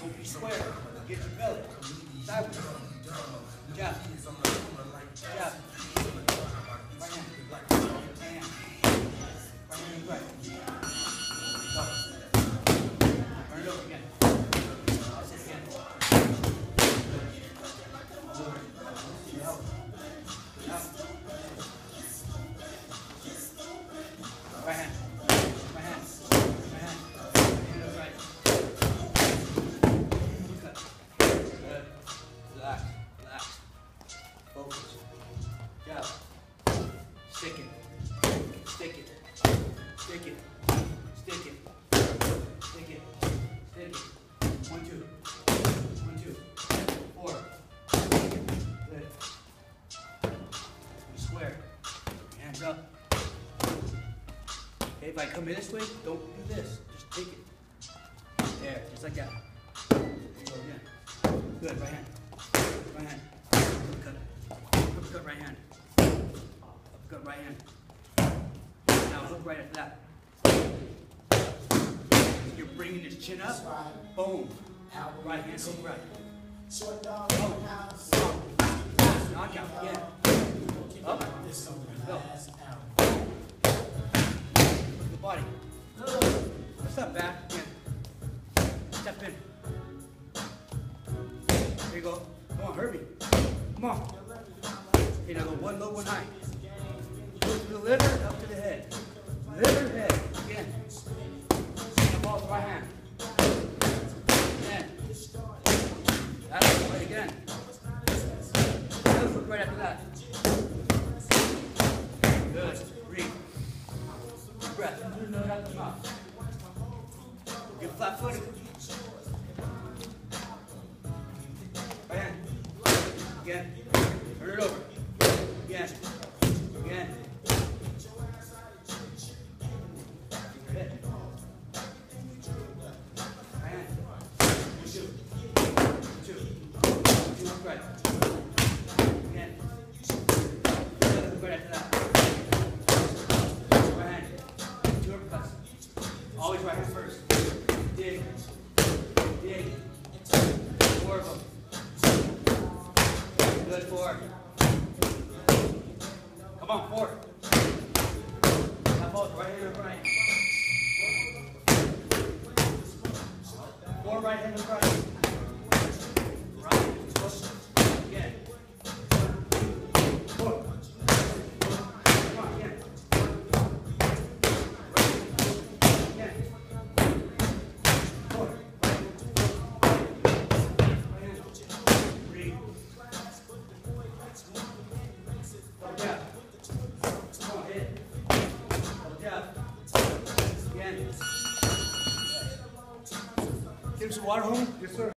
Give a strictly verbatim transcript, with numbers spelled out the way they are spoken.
So be square. Get your belly. Sideways. Jab. Jab. Right hand. Right hand. Right hand is right. Go. Turn it over again. That's it again. Out. Out. Right hand. Right hand. Right hand. Hand is right. Good. Relax. Relax. Focus. Jab. Stick it. Stick it. Stick it. Stick it. Stick it. Stick it. One, two. One, two. Four. Good. Be square. Hands up. Okay, if I come in this way, don't do this. Just take it. There, just like that. There you go again. Good, right hand. Right hand. Uppercut. Uppercut right hand. Uppercut right hand. Now hook right after that. You're bringing this chin up. Boom. Right hand, hook right. Oh. Oh. Knockout. Yeah. Up. Go. Look at the body. What's up, back? Yeah. Step in. There you go. Come on, Herbie. Come on. Okay, now go one low, one high. Go to the liver, up to the head. Liver, head. Again. Now ball with right hand. Again. That's it. Right again. Another foot right after that. Good. Breathe. Deep breath. Through the nose, out the mouth. Get flat footed. Right hand. Again. Turn it over. Again. Again. Keep your head. Right hand. One, two. Two. Two up right. Again. Another right after that. Right hand. Two uppercuts. Always right hand first. Dig. Dig. Four of them. Good, four. Come on, four. Now both, right hand and right. Four right hand and right. Right. Again. Four. Come on, again. Right. Again. Four. Right hand. Breathe. Double jab. Come on, hit. Double jab. Again. Give some water home. Yes, sir.